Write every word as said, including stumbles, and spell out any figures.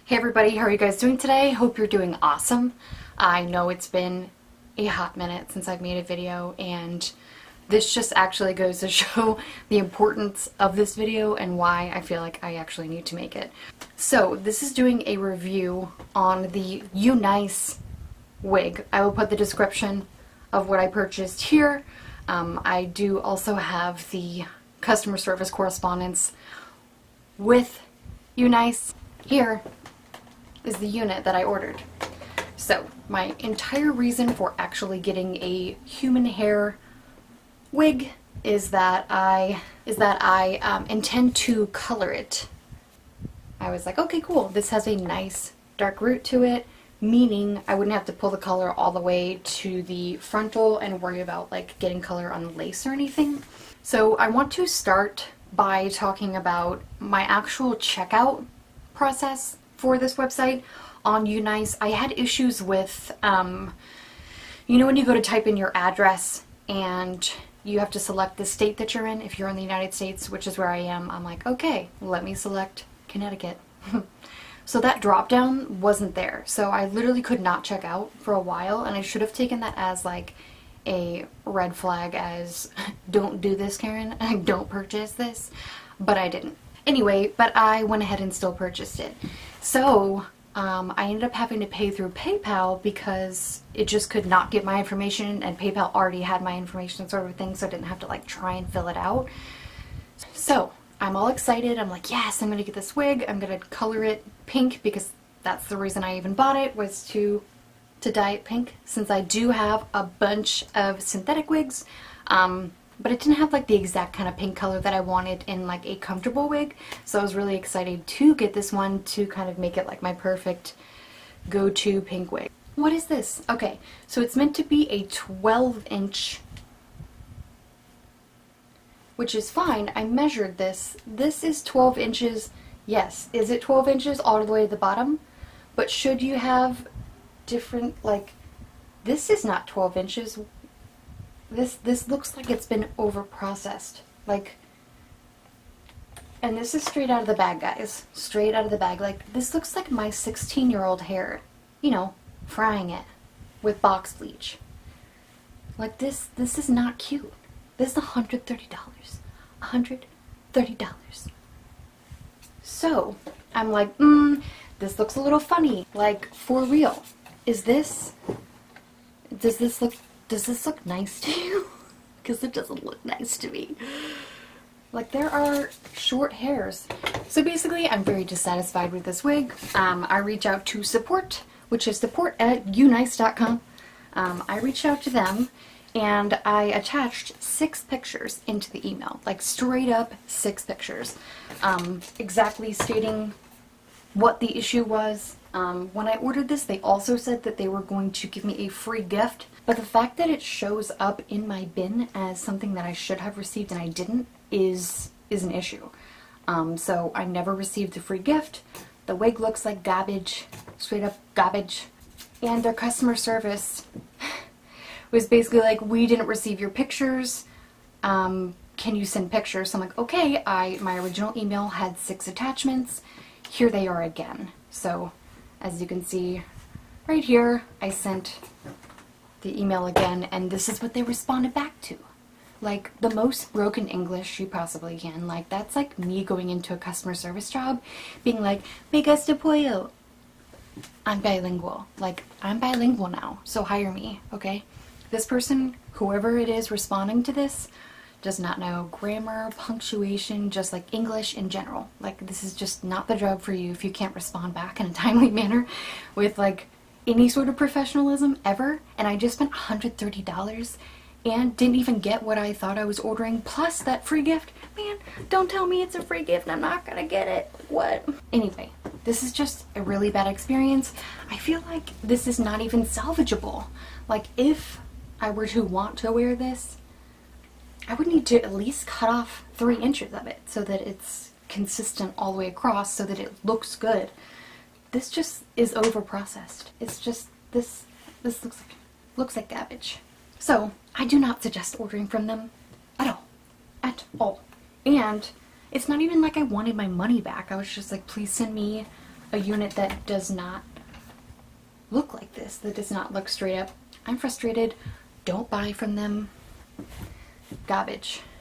Hey everybody, how are you guys doing today? Hope you're doing awesome. I know it's been a hot minute since I've made a video, and this just actually goes to show the importance of this video and why I feel like I actually need to make it. So this is doing a review on the UNice wig. I will put the description of what I purchased here. Um, I do also have the customer service correspondence with UNice. Here is the unit that I ordered. So my entire reason for actually getting a human hair wig is that I is that I um, intend to color it. I was like, okay, cool, this has a nice dark root to it, meaning I wouldn't have to pull the color all the way to the frontal and worry about like getting color on the lace or anything. So I want to start by talking about my actual checkout process for this website on UNice. I had issues with, um, you know when you go to type in your address and you have to select the state that you're in. If you're in the United States, which is where I am, I'm like, okay, let me select Connecticut. So that drop down wasn't there. So I literally could not check out for a while, and I should have taken that as like a red flag, as don't do this, Karen, don't purchase this, but I didn't. Anyway, but I went ahead and still purchased it. So um, I ended up having to pay through PayPal because it just could not get my information, and PayPal already had my information sort of thing, so I didn't have to like try and fill it out. So I'm all excited. I'm like, yes, I'm gonna get this wig. I'm gonna color it pink because that's the reason I even bought it, was to to dye it pink, since I do have a bunch of synthetic wigs. Um, but it didn't have like the exact kind of pink color that I wanted in like a comfortable wig, so I was really excited to get this one to kind of make it like my perfect go-to pink wig. What is this? Okay, so it's meant to be a twelve inch, which is fine. I measured this. This is twelve inches. Yes, is it twelve inches all the way to the bottom? But should you have different, like, this is not twelve inches. This this looks like it's been over processed, like, and this is straight out of the bag, guys, straight out of the bag. Like, this looks like my sixteen year old hair, you know, frying it with box bleach. Like, this this is not cute. This is one hundred thirty dollars. one hundred thirty dollars. So I'm like, mm, this looks a little funny. Like, for real, is this, does this look Does this look nice to you? Because it doesn't look nice to me. Like, there are short hairs. So basically, I'm very dissatisfied with this wig. Um, I reach out to support, which is support at unice dot com. Um, I reached out to them, and I attached six pictures into the email. Like, straight up six pictures. Um, exactly stating what the issue was. Um, when I ordered this, they also said that they were going to give me a free gift, but the fact that it shows up in my bin as something that I should have received and I didn't is is an issue. Um, so I never received the free gift. The wig looks like garbage, straight up garbage, and their customer service was basically like, we didn't receive your pictures. Um, can you send pictures? So I'm like, okay. I my original email had six attachments. Here they are again. So as you can see right here, I sent the email again, and this is what they responded back to. Like, the most broken English you possibly can. Like, that's like me going into a customer service job being like, me gusta pollo. I'm bilingual. Like, I'm bilingual now, so hire me, okay? This person, whoever it is responding to this, does not know grammar, punctuation, just like English in general. Like, this is just not the job for you if you can't respond back in a timely manner with like any sort of professionalism ever. And I just spent one hundred thirty dollars and didn't even get what I thought I was ordering, plus that free gift. Man, don't tell me it's a free gift and I'm not gonna get it. What? Anyway, this is just a really bad experience. I feel like this is not even salvageable. Like, if I were to want to wear this, I would need to at least cut off three inches of it so that it's consistent all the way across, so that it looks good. This just is over processed. It's just, this this looks like looks like garbage. So I do not suggest ordering from them at all. At all. And it's not even like I wanted my money back. I was just like, please send me a unit that does not look like this, that does not look straight up. I'm frustrated. Don't buy from them. Garbage.